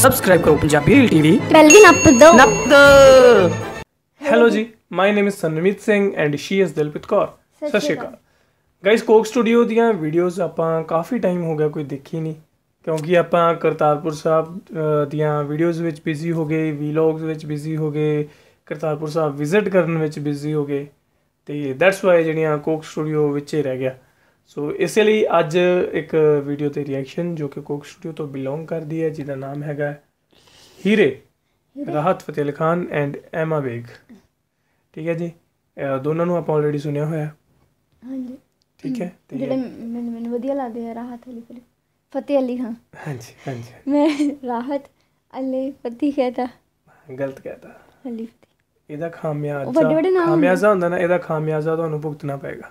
Subscribe करो Punjabi TV bell भी नप दो। Hello ji, my name is Sanmeet Singh and she is Dilpreet Kaur. Sat Sri Akal guys. Coke Studio ਦੀਆਂ ਵੀਡੀਓਜ਼ ਆਪਾਂ ਕਾਫੀ ਟਾਈਮ ਹੋ ਗਿਆ ਕੋਈ ਦੇਖੀ ਨਹੀਂ, ਕਿਉਂਕਿ ਆਪਾਂ ਕਰਤਾਰਪੁਰ ਸਾਹਿਬ ਦੀਆਂ ਵੀਡੀਓਜ਼ ਵਿੱਚ ਬਿਜ਼ੀ ਹੋ ਗਏ, ਵੀਲੌਗਸ ਵਿੱਚ ਬਿਜ਼ੀ ਹੋ ਗਏ, ਕਰਤਾਰਪੁਰ ਸਾਹਿਬ ਵਿਜ਼ਿਟ ਕਰਨ ਵਿੱਚ ਬਿਜ਼ੀ ਹੋ ਗਏ, ਤੇ ਦੈਟਸ ਵਾਈ ਜਿਹੜੀਆਂ ਕੋਕ ਸਟੂਡੀਓ ਵਿੱਚ ਹੀ ਰਹਿ ਗਿਆ। ਸੋ ਇਸੇ ਲਈ ਅੱਜ ਇੱਕ ਵੀਡੀਓ ਤੇ ਰਿਐਕਸ਼ਨ ਜੋ ਕਿ ਕੋਕ ਸਟੂਡੀਓ ਤੋਂ ਬਿਲੋਂਗ ਕਰਦੀ ਹੈ, ਜਿਹਦਾ ਨਾਮ ਹੈਗਾ ਹੀਰੇ, ਰਾਹਤ ਫਤਿਹ ਅਲੀ ਖਾਨ ਐਂਡ ਐਮਾ ਬੇਗ। ਠੀਕ ਹੈ ਜੀ, ਦੋਨਾਂ ਨੂੰ ਆਪਾਂ ਆਲਰੇਡੀ ਸੁਣਿਆ ਹੋਇਆ। ਹਾਂਜੀ ठीक है, ਜਿਹੜੇ ਮੈਨੂੰ ਵਧੀਆ ਲੱਗਦੇ ਆ ਰਾਹਤ ਅਲੀ ਫਤਿਹ ਅਲੀ ਖਾਨ। ਹਾਂਜੀ ਹਾਂਜੀ, ਮੈਂ ਰਾਹਤ ਅਲੀ ਫਤਿਹ कहता, ਗਲਤ कहता ਅਲੀ। ਇਹਦਾ ਖਾਮਿਆਜ਼ਾ ਹੁੰਦਾ ਨਾ, ਇਹਦਾ ਖਾਮਿਆਜ਼ਾ ਤੁਹਾਨੂੰ ਭੁਗਤਣਾ ਪਏਗਾ।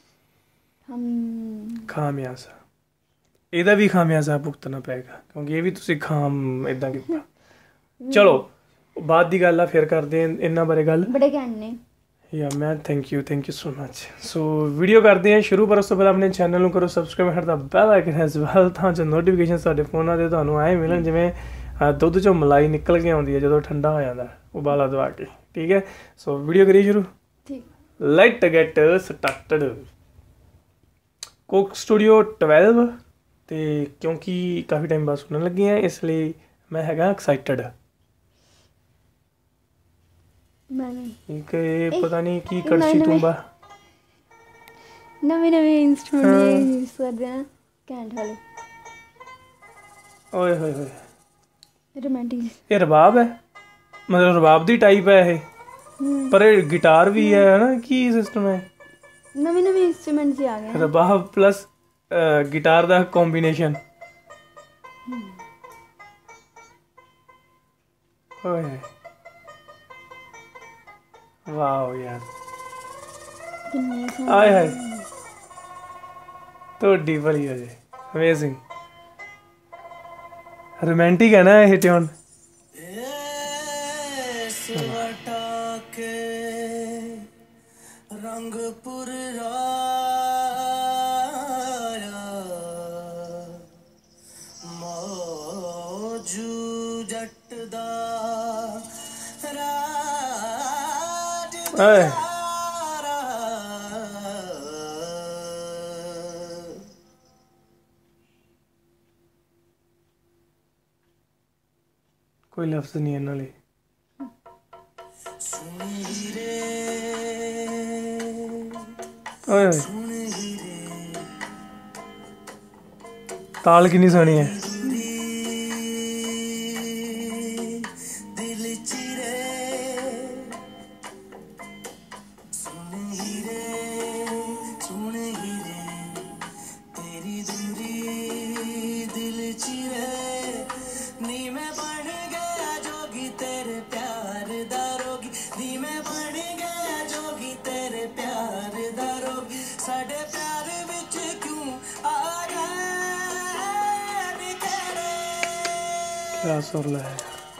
ਖਾਮਿਆਜ਼ਾ ਇਹਦਾ ਵੀ ਖਾਮਿਆਜ਼ਾ ਭੁਗਤਣਾ ਪਏਗਾ, ਕਿਉਂਕਿ ਇਹ ਵੀ ਤੁਸੀਂ ਖਾਮ ਇਦਾਂ ਕੀਤਾ। ਚਲੋ ਬਾਅਦ ਦੀ ਗੱਲ ਆ, ਫਿਰ ਕਰਦੇ ਹਾਂ ਇਹਨਾਂ ਬਾਰੇ ਗੱਲ। ਬੜੇ ਘੈਂਟ ਨੇ yeah man, thank you so much. So video ਕਰਦੇ ਹਾਂ ਸ਼ੁਰੂ, ਪਰ ਉਸ ਤੋਂ ਪਹਿਲਾਂ ਆਪਣੇ ਚੈਨਲ ਨੂੰ ਕਰੋ ਸਬਸਕ੍ਰਾਈਬ, ਹਟ ਦਾ ਬੈਲ ਆਈਕਨ ਐਜ਼ ਵੈਲ, ਤਾਂ ਜੋ ਨੋਟੀਫਿਕੇਸ਼ਨ ਸਾਡੇ ਫੋਨਾਂ 'ਤੇ ਤੁਹਾਨੂੰ ਆਏ ਮਿਲਣ, ਜਿਵੇਂ ਦੁੱਧ 'ਚੋਂ ਮਲਾਈ ਨਿਕਲ ਕੇ ਆਉਂਦੀ ਹੈ ਜਦੋਂ ਠੰਡਾ ਹੋ ਜਾਂਦਾ ਉਬਾਲਾ ਦਵਾ ਕੇ। ਠੀਕ ਹੈ, ਸੋ ਵੀਡੀਓ ਕਰੀਏ ਸ਼ੁਰੂ। Let get started. Coke Studio 12, ਅਤੇ ਕਿਉਂਕਿ ਕਾਫੀ ਟਾਈਮ ਬਾਅਦ ਸੁਣਨ ਲੱਗੇ ਹਾਂ, ਇਸ ਲਈ ਮੈਂ ਹੈਗਾ ਐਕਸਾਈਟਡ। ਪਤਾ ਨਹੀਂ ਕੀ ਕੜਛੀ ਤੁੰਬਾ ਨਵੇਂ ਇੰਸਟਰੂਮੈਂਟ ਯੂਜ਼ ਕਰਦੇ ਆ, ਘੈਂਟ ਵਾਲੇ। ਓਏ ਹੋਏ ਹੋਏ, ਰੋਮਾਂਟਿਕ। ਇਹ ਰਬਾਬ ਹੈ, ਮਤਲਬ ਰਬਾਬ ਦੀ ਟਾਈਪ ਹੈ ਇਹ, ਪਰ ਇਹ ਗਿਟਾਰ ਵੀ ਹੈ ਨਾ, ਕੀ ਸਿਸਟਮ ਹੈ? ਨਵੇਂ ਇੰਸਟਰੂਮੈਂਟ ਆ ਗਏ, ਰਬਾਬ ਪਲੱਸ ਗਿਟਾਰ ਦਾ ਕੰਬੀਨੇਸ਼ਨ। ਓਏ ਵਾਓ ਯਾਰ, ਆਏ ਹਾਏ, ਤੁਹਾਡੀ ਭਲੀ ਹੋ ਜੇ। ਅਮੇਜ਼ਿੰਗ, ਰੋਮਾਂਟਿਕ ਹੈ ਨਾ ਇਹ ਟਿਊਨ। ਰੰਗਪੁਰ ਮੌਜੂ ਜੱਟ ਦਾ ਰਾਜ। ਕੋਈ ਲਫ਼ਜ਼ ਨਹੀਂ ਇਹਨਾਂ ਲਈ। ਓਏ ਹੋਏ, ਤਾਲ ਕਿੰਨੀ ਸੋਹਣੀ ਹੈ। क्या सुर है।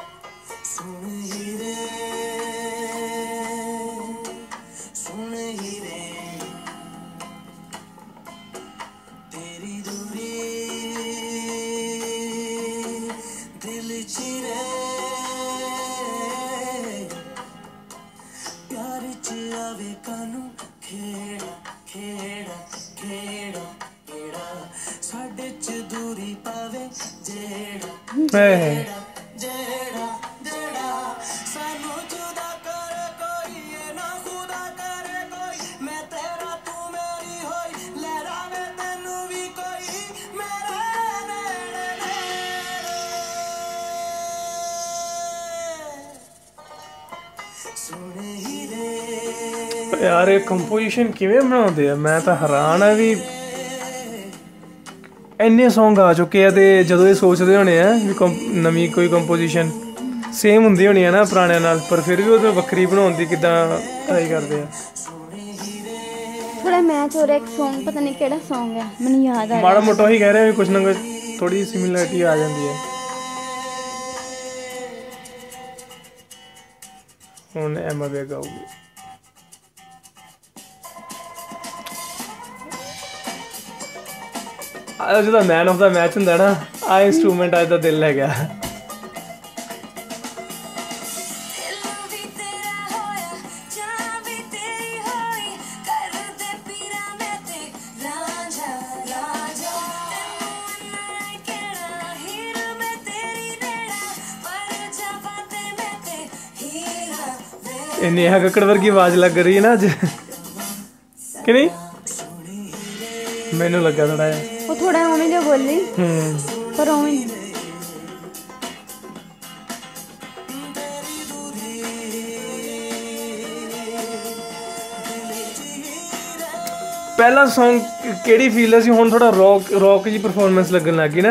यार ये कंपोजिशन किवें बनाते हैं, मैं तो हैरान है भी इन्ने सॉन्ग आ चुके हैं, तो जो ये सोचते होने हैं भी नवी कोई कंपोजिशन सेम होंगी होनी है ना पुराने नाल, पर फिर भी वो वक्री बनाने की किदां ट्राई करते हैं। थोड़ा मैच हो रहा है, एक सॉन्ग पता नहीं केड़ा सॉन्ग है, मैंने याद आ माड़ा मोटा ही कह रहे हैं, कुछ ना कुछ थोड़ी सिमिलरिटी आ जाती है। हुण एमा बेग आऊगी। जो मैन ऑफ द मैच होंगे ना, आ इंस्ट्रूमेंट अज का दिल है गया। ਇਹ ਨੇਹਾ ਕੱਕੜ ਵਰਗੀ ਆਵਾਜ਼ ਲੱਗ ਰਹੀ ਹੈ ਨਾ ਅੱਜ ਕਿ ਨਹੀਂ ਮੈਨੂੰ ਲੱਗਾ ਥੋੜਾ ਜਿਹਾ ਉਹ ਥੋੜਾ ਉਵੇਂ ਜਿਹਾ ਬੋਲੀ ਪਰ ਉਵੇਂ ਨਹੀਂ। ਪਹਿਲਾ Song ਕਿਹੜੀ ਫੀਲ ਸੀ, ਹੁਣ ਥੋੜਾ ਰੌਕ ਜੀ ਪਰਫਾਰਮੈਂਸ ਲੱਗਣ ਲੱਗ ਗਈ ਨਾ।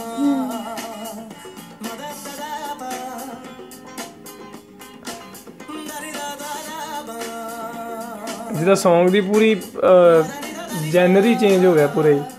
ਜਿਹਦਾ Song ਦੀ ਪੂਰੀ ਜੈਨਰ ਹੀ ਚੇਂਜ ਹੋ ਗਿਆ ਪੂਰਾ ਹੀ।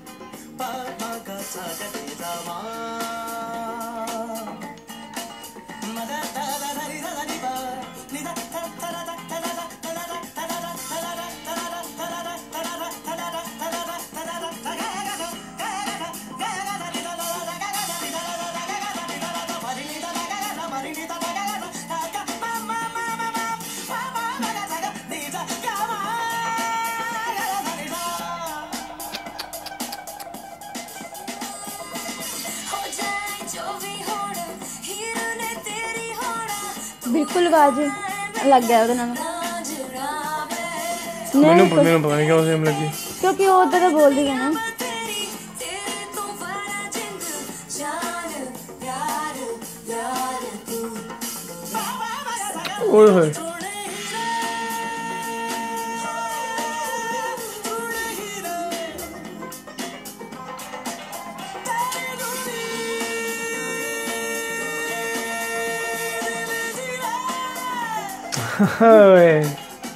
ਬਿਲਕੁਲ ਆਵਾਜ਼ ਲੱਗ ਗਿਆ ਉਹਦੇ ਨਾਲ। ਮੈਨੂੰ ਪਤਾ ਨਹੀਂ ਕਿਉਂ ਸੇਮ ਲੱਗੀ ਕਿਉਂਕਿ ਉਹ ਉਧਰ ਤਾਂ ਬੋਲਦੀ ਹੈ ਨਾ। ਓਏ ਹੋਏ ਓਏ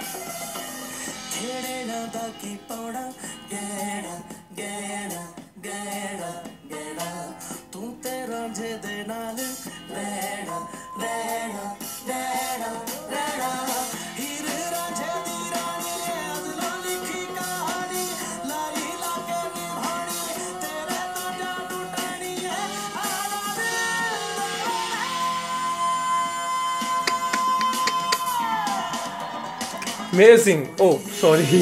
amazing. Oh, sorry.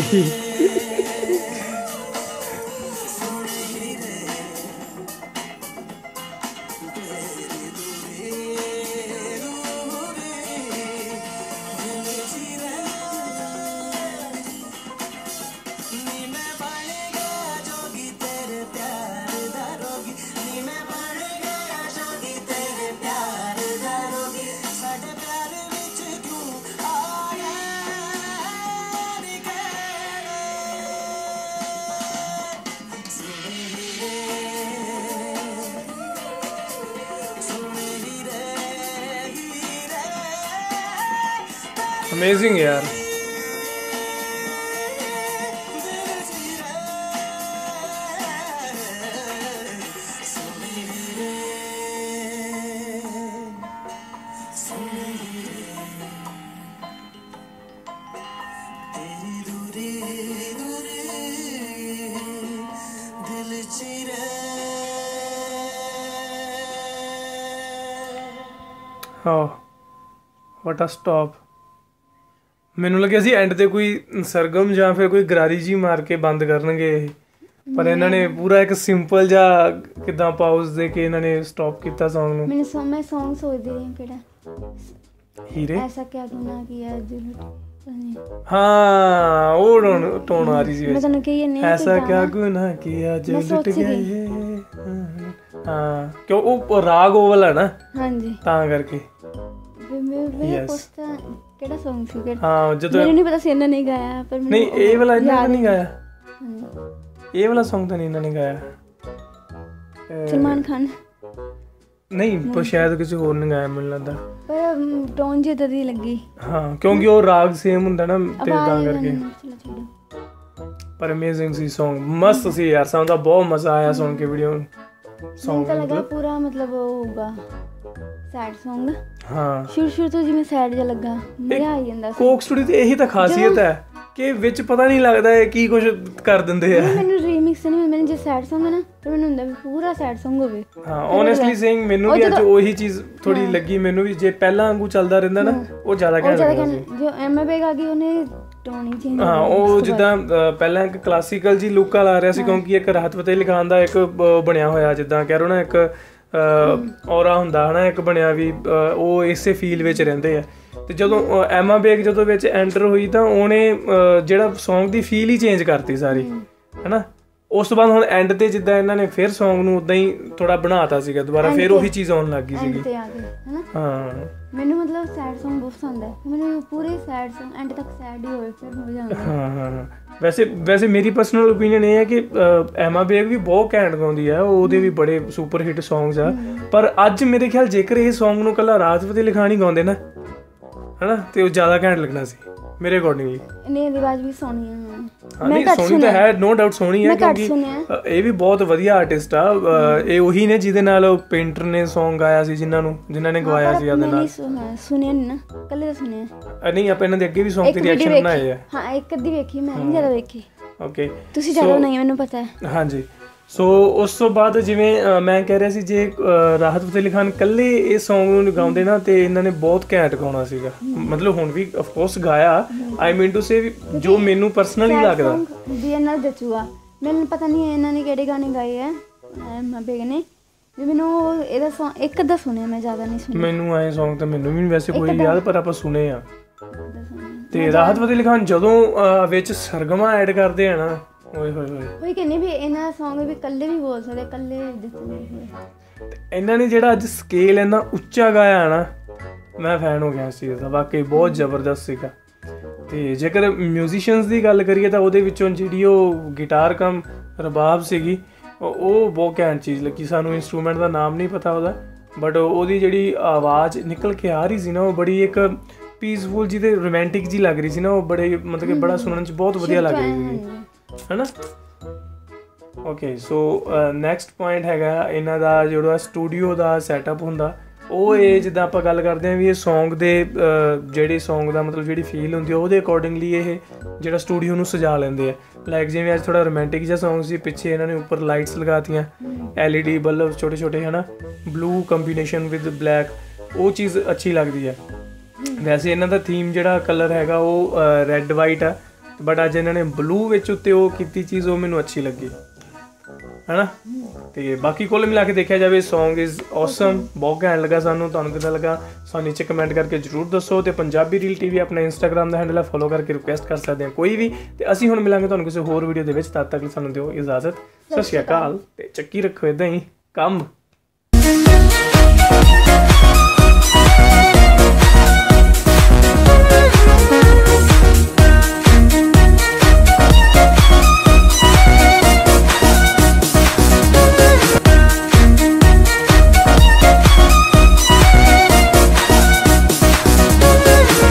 Amazing यार। Oh, what a stop। ਮੈਨੂੰ ਲੱਗਿਆ ਸੀ ਐਂਡ ਤੇ ਕੋਈ ਸਰਗਮ ਜਾਂ ਫਿਰ ਕੋਈ ਗਰਾਰੀ ਜੀ ਮਾਰ ਕੇ ਬੰਦ ਕਰਨਗੇ ਇਹ, ਪਰ ਇਹਨਾਂ ਨੇ ਪੂਰਾ ਇੱਕ ਸਿੰਪਲ ਜਿਹਾ ਕਿਦਾਂ ਪਾਉਜ਼ ਦੇ ਕੇ ਇਹਨਾਂ ਨੇ ਸਟਾਪ ਕੀਤਾ Song ਨੂੰ। ਮੈਂ Song ਸੋਚਦੀ ਰਹੀ ਕਿਹੜਾ ਹੀਰੇ ਐਸਾ ਕਿਆ ਗੁਨਾਹ ਕੀਆ ਦਿਲ। ਹਾਂ ਉਹ ਟੋਨ ਆ ਰਹੀ ਸੀ ਮੈਂ ਤੁਹਾਨੂੰ ਕਹੀ ਨਹੀਂ ਐਸਾ ਕਿਆ ਗੁਨਾਹ ਕੀਆ ਜੋ ਲੁੱਟ ਗਏ। ਹਾਂ ਕਿਉਂ ਉਹ ਰਾਗ ਉਹ ਵਾਲਾ ਨਾ। ਹਾਂਜੀ ਤਾਂ ਕਰਕੇ ਕਿਹੜਾ Song ਸੀ ਹਾਂ ਜਦੋਂ ਮੈਨੂੰ ਨਹੀਂ ਪਤਾ ਸੀ ਇਹਨਾਂ ਨੇ ਗਾਇਆ ਪਰ ਨਹੀਂ ਇਹ ਵਾਲਾ ਇਹਨਾਂ ਨੇ ਨਹੀਂ ਗਾਇਆ। ਇਹ ਵਾਲਾ Song ਤਾਂ ਨਹੀਂ ਇਹਨਾਂ ਨੇ ਗਾਇਆ। ਸਲਮਾਨ ਖਾਨ ਨਹੀਂ ਪਰ ਸ਼ਾਇਦ ਕਿਸੇ ਹੋਰ ਨੇ ਗਾਇਆ ਮੈਨੂੰ ਲੱਗਦਾ ਪਰ ਟੋਨ ਜਿਹੀ ਤਦੀ ਲੱਗੀ। ਹਾਂ ਕਿਉਂਕਿ ਉਹ ਰਾਗ ਸੇਮ ਹੁੰਦਾ ਨਾ ਤੇ ਤਾਂ ਕਰਕੇ। ਪਰ ਅਮੇਜ਼ਿੰਗ ਸੀ Song ਮਸਤ ਸੀ ਯਾਰ। ਸਾਨੂੰ ਤਾਂ ਬਹੁਤ ਮਜ਼ਾ ਆਇਆ ਸੁਣ ਕੇ ਵੀਡੀਓ Song ਤਾਂ ਲੱਗਾ ਪੂਰਾ ਮਤਲਬ ਉਹ ਹੋਊਗਾ ਸੈਡ Song। ਹਾਂ ਸ਼ੁਰੂ ਤੋਂ ਜਿਵੇਂ ਸੈਡ ਜਿਹਾ ਲੱਗਾ ਮਜ਼ਾ ਆ ਜਾਂਦਾ। ਕੋਕ ਸਟੂਡੀਓ ਤੇ ਇਹੀ ਤਾਂ ਖਾਸੀਅਤ ਹੈ ਕਿ ਵਿੱਚ ਪਤਾ ਨਹੀਂ ਲੱਗਦਾ ਹੈ ਕੀ ਕੁਝ ਕਰ ਦਿੰਦੇ ਆ। ਮੈਨੂੰ ਰੀਮਿਕਸ ਨਹੀਂ ਮੈਨੂੰ ਜੇ ਸੈਡ Song ਹੈ ਨਾ ਤਾਂ ਮੈਨੂੰ ਹੁੰਦਾ ਵੀ ਪੂਰਾ ਸੈਡ Song ਹੋਵੇ। ਹਾਂ ਓਨੈਸਟਲੀ ਸੇਇੰਗ ਮੈਨੂੰ ਵੀ ਅੱਜ ਉਹੀ ਚੀਜ਼ ਥੋੜੀ ਲੱਗੀ ਮੈਨੂੰ ਵੀ। ਜੇ ਪਹਿਲਾਂ ਵਾਂਗੂ ਚੱਲਦਾ ਰਹਿੰਦਾ ਨਾ ਉਹ ਜ਼ਿਆਦਾ ਘੈਂਟ ਜੋ ਐਮਏ ਆ ਗਈ ਉਹਨੇ ਟੋਨ ਹੀ ਚੇਂਜ। ਹਾਂ ਉਹ ਜਿੱਦਾਂ ਪਹਿਲਾਂ ਇੱਕ ਕਲਾਸੀਕਲ ਜੀ ਲੁੱਕ ਵਾਲਾ ਆ ਰਿਹਾ ਸੀ ਕਿਉਂਕਿ ਇੱਕ ਰਾਹਤ ਫਤਿਹ ਅਲੀ ਖਾਨ ਦਾ ਇੱਕ ਬਣਿਆ ਹੋਇਆ ਜਿੱਦਾਂ ਕਹਿ ਰੋ ਨਾ ਇੱਕ ਔਰਾ ਹੁੰਦਾ ਹਨਾ ਇੱਕ ਬਣਿਆ ਵੀ ਉਹ ਇਸੇ ਫੀਲ ਵਿੱਚ ਰਹਿੰਦੇ ਆ। ਤੇ ਜਦੋਂ ਐਮਾ ਬੇਗ ਜਦੋਂ ਵਿੱਚ ਐਂਟਰ ਹੋਈ ਤਾਂ ਉਹਨੇ ਜਿਹੜਾ Song ਦੀ ਫੀਲ ਹੀ ਚੇਂਜ ਕਰਤੀ ਸਾਰੀ, ਹੈਨਾ। ਉਸ ਤੋਂ ਬਾਅਦ ਹੁਣ ਐਂਡ ਤੇ ਜਿੱਦਾਂ ਇਹਨਾਂ ਨੇ ਫਿਰ Song ਨੂੰ ਉਦਾਂ ਹੀ ਥੋੜਾ ਬਣਾਤਾ ਸੀਗਾ ਦੁਬਾਰਾ, ਫਿਰ ਉਹੀ ਚੀਜ਼ ਆਉਣ ਲੱਗ ਗਈ ਸੀਗੀ। ਹਾਂ ਮੈਨੂੰ ਮਤਲਬ ਸੈਡ Song ਬਹੁਤ ਪਸੰਦ ਹੈ, ਮੈਨੂੰ ਪੂਰੇ ਸੈਡ Song ਐਂਡ ਤੱਕ ਸੈਡ ਹੀ ਹੋਵੇ ਫਿਰ ਮਜ਼ਾ ਆਉਂਦਾ। ਹਾਂ ਵੈਸੇ ਮੇਰੀ ਪਰਸਨਲ ਓਪੀਨੀਅਨ ਇਹ ਹੈ ਕਿ ਐਮਾ ਬੇਗ ਵੀ ਬਹੁਤ ਘੈਂਟ ਗਾਉਂਦੀ ਹੈ, ਉਹਦੇ ਵੀ ਬੜੇ ਸੁਪਰ ਹਿੱਟ Songs ਆ। ਪਰ ਅੱਜ ਮੇਰੇ ਖਿਆਲ ਜੇਕਰ ਇਹ Song ਨੂੰ ਕੱਲਾ ਰਾਹਤ ਫਤਿਹ ਅਲੀ ਖਾਨ ਹੀ ਗਾਉਂਦੇ ਨਾ, ਹਨਾ, ਤੇ ਉਹ ਜ਼ਿਆਦਾ ਘੈਂਟ ਲੱਗਣਾ ਸੀ ਮੇਰੇ ਅਕੋਰਡਿੰਗਲੀ। ਇਹਦੀ ਆਵਾਜ਼ ਵੀ ਸੋਹਣੀ ਹੈ। ਨਹੀਂ ਸੋਹਣੀ ਤਾਂ ਹੈ, ਨੋ ਡਾਊਟ ਸੋਹਣੀ ਹੈ, ਕਿਉਂਕਿ ਇਹ ਵੀ ਬਹੁਤ ਵਧੀਆ ਆਰਟਿਸਟ ਆ। ਇਹ ਉਹੀ ਨੇ ਜਿਹਦੇ ਨਾਲ ਪੇਂਟਰ ਨੇ Song ਗਾਇਆ ਸੀ, ਜਿਨ੍ਹਾਂ ਨੇ ਗਵਾਇਆ ਸੀ ਉਹਦੇ ਨਾਲ। ਸੁਣਿਆ ਨਹੀਂ ਨਾ, ਕੱਲੇ ਤਾਂ ਸੁਣਿਆ ਨਹੀਂ, ਆਪਾਂ ਇਹਨਾਂ ਦੇ ਅੱਗੇ ਵੀ Song ਤੇ ਰਿਐਕਸ਼ਨ ਬਣਾਏ ਆ। ਹਾਂ ਇੱਕ ਅੱਧੀ ਵੇਖੀ, ਮੈਂ ਨਹੀਂ ਜ਼ਿਆਦਾ ਵੇਖੀ। ਓਕੇ, ਤੁਸੀਂ ਜ਼ਿਆਦਾ ਨਹੀਂ, ਮੈਨੂੰ ਪਤਾ ਹੈ। ਹਾਂਜੀ। ਸੋ ਉਸ ਤੋਂ ਬਾਅਦ ਜਿਵੇਂ ਮੈਂ ਕਹਿ ਰਿਹਾ ਸੀ, ਜੇ ਰਾਹਤ ਫਤਿਹ ਅਲੀ ਖਾਨ ਇਕੱਲੇ ਇਹ Song ਨੂੰ ਗਾਉਂਦੇ ਨਾ ਤੇ ਇਹਨਾਂ ਨੇ ਬਹੁਤ ਘੈਂਟ ਗਾਉਣਾ ਸੀਗਾ। ਮਤਲਬ ਹੁਣ ਵੀ ਆਫ ਕੋਰਸ ਗਾਇਆ, ਆਈ ਮੀਨ ਟੂ ਸੇ ਜੋ ਮੈਨੂੰ ਪਰਸਨਲੀ ਲੱਗਦਾ ਵੀ ਇਹਨਾਂ ਜਚੂਗਾ। ਮੈਨੂੰ ਪਤਾ ਨਹੀਂ ਇਹਨਾਂ ਨੇ ਕਿਹੜੇ ਗਾਣੇ ਗਾਏ ਆ ਐਮਾ ਬੇਗ ਨੇ, ਵੀ ਮੈਨੂੰ ਇਹਦਾ Song ਇੱਕ ਅੱਧਾ ਸੁਣਿਆ, ਮੈਂ ਜ਼ਿਆਦਾ ਨਹੀਂ ਸੁਣਿਆ। ਮੈਨੂੰ ਆਏ Song ਤਾਂ ਮੈਨੂੰ ਵੀ ਵੈਸੇ ਕੋਈ ਯਾਦ, ਪਰ ਆਪਾਂ ਸੁਣੇ ਆ। ਤੇ ਰਾਹਤ ਫਤਿਹ ਅਲੀ ਖਾਨ ਜਦੋਂ ਵਿੱਚ ਸਰਗਮਾ ਐਡ ਕਰਦੇ ਆ ਨਾ, ਓਏ ਹੋਏ ਹੋਏ, ਉਹੀ ਕਹਿੰਦੀ ਵੀ ਇਹਨਾਂ Song ਵੀ ਇਕੱਲੇ ਵੀ ਬੋਲ ਸਕਦੇ, ਇਕੱਲੇ ਦਿੱਤੇ। ਇਹਨਾਂ ਨੇ ਜਿਹੜਾ ਅੱਜ ਸਕੇਲ ਇੰਨਾ ਉੱਚਾ ਗਾਇਆ ਨਾ, ਮੈਂ ਫੈਨ ਹੋ ਗਿਆ ਸੀ ਇਹਦਾ, ਵਾਕਈ ਬਹੁਤ ਜ਼ਬਰਦਸਤ ਸੀਗਾ। ਤੇ ਜੇਕਰ ਮਿਊਜ਼ੀਸ਼ੀਅਨਸ ਦੀ ਗੱਲ ਕਰੀਏ ਤਾਂ ਉਹਦੇ ਵਿੱਚੋਂ ਜਿਹੜੀ ਉਹ ਗਿਟਾਰ ਕਮ ਰਬਾਬ ਸੀਗੀ, ਉਹ ਬਹੁਤ ਘੈਂਟ ਚੀਜ਼ ਲੱਗੀ ਸਾਨੂੰ। ਇੰਸਟਰੂਮੈਂਟ ਦਾ ਨਾਮ ਨਹੀਂ ਪਤਾ ਉਹਦਾ, ਬਟ ਉਹਦੀ ਜਿਹੜੀ ਆਵਾਜ਼ ਨਿਕਲ ਕੇ ਆ ਰਹੀ ਸੀ ਨਾ, ਉਹ ਬੜੀ ਇੱਕ ਪੀਸਫੁਲ ਜੀ ਤੇ ਰੋਮਾਂਟਿਕ ਜੀ ਲੱਗ ਰਹੀ ਸੀ ਨਾ, ਉਹ ਬੜੇ ਮਤਲਬ ਕਿ ਬੜਾ ਸੁਣਨ 'ਚ ਬਹੁਤ ਵਧੀਆ ਲੱਗ ਰਹੀ ਸੀ, ਹੈ ਨਾ। ਓਕੇ, ਸੋ ਨੈਕਸਟ ਪੁਆਇੰਟ ਹੈਗਾ ਇਹਨਾਂ ਦਾ ਜਿਹੜਾ ਸਟੂਡੀਓ ਦਾ ਸੈਟਅਪ ਹੁੰਦਾ, ਉਹ ਇਹ ਜਿੱਦਾਂ ਆਪਾਂ ਗੱਲ ਕਰਦੇ ਹਾਂ ਵੀ ਇਹ Song ਦੇ ਜਿਹੜੇ Song ਦਾ ਮਤਲਬ ਜਿਹੜੀ ਫੀਲ ਹੁੰਦੀ ਆ ਉਹਦੇ ਅਕੋਰਡਿੰਗਲੀ ਇਹ ਜਿਹੜਾ ਸਟੂਡੀਓ ਨੂੰ ਸਜਾ ਲੈਂਦੇ ਆ। ਲਾਈਕ ਜਿਵੇਂ ਅੱਜ ਥੋੜਾ ਰੋਮਾਂਟਿਕ ਜਿਹਾ Song ਸੀ, ਪਿੱਛੇ ਇਹਨਾਂ ਨੇ ਉੱਪਰ ਲਾਈਟਸ ਲਗਾਤੀਆਂ, LED ਬਲਬ ਛੋਟੇ ਛੋਟੇ, ਹੈ ਨਾ, ਬਲੂ ਕੰਬੀਨੇਸ਼ਨ ਵਿਦ ਬਲੈਕ, ਉਹ ਚੀਜ਼ ਅੱਛੀ ਲੱਗਦੀ ਹੈ। ਵੈਸੇ ਇਹਨਾਂ ਦਾ ਥੀਮ ਜਿਹੜਾ ਕਲਰ ਹੈਗਾ ਉਹ ਰੈੱਡ ਵਾਈਟ ਆ, ਬਟ ਅੱਜ ਇਹਨਾਂ ਨੇ ਬਲੂ ਵਿੱਚ ਉੱਤੇ ਉਹ ਕੀਤੀ ਚੀਜ਼, ਉਹ ਮੈਨੂੰ ਅੱਛੀ ਲੱਗੀ, ਹੈ ਨਾ। ਤੇ ਬਾਕੀ ਕੁੱਲ ਮਿਲਾ ਕੇ ਦੇਖਿਆ ਜਾਵੇ Song ਇਜ਼ ਔਸਮ, ਬਹੁਤ ਘੈਂਟ ਲੱਗਾ ਸਾਨੂੰ। ਤੁਹਾਨੂੰ ਕਿੱਦਾਂ ਲੱਗਾ ਸਾਨੂੰ ਨੀਚੇ ਕਮੈਂਟ ਕਰਕੇ ਜ਼ਰੂਰ ਦੱਸੋ। ਤੇ ਪੰਜਾਬੀ ਰੀਲ TV ਆਪਣਾ ਇੰਸਟਾਗ੍ਰਾਮ ਦਾ ਹੈਂਡਲ ਹੈ, ਫੋਲੋ ਕਰਕੇ ਰਿਕੁਐਸਟ ਕਰ ਸਕਦੇ ਹਾਂ ਕੋਈ ਵੀ। ਤੇ ਅਸੀਂ ਹੁਣ ਮਿਲਾਂਗੇ ਤੁਹਾਨੂੰ ਕਿਸੇ ਹੋਰ ਵੀਡੀਓ ਦੇ ਵਿੱਚ, ਤਦ ਤੱਕ ਸਾਨੂੰ ਦਿਓ ਇਜਾਜ਼ਤ। ਸਤਿ ਸ਼੍ਰੀ ਅਕਾਲ, ਤੇ ਚੱਕੀ ਰੱਖੋ ਇੱਦਾਂ ਹੀ ਕੰਮ।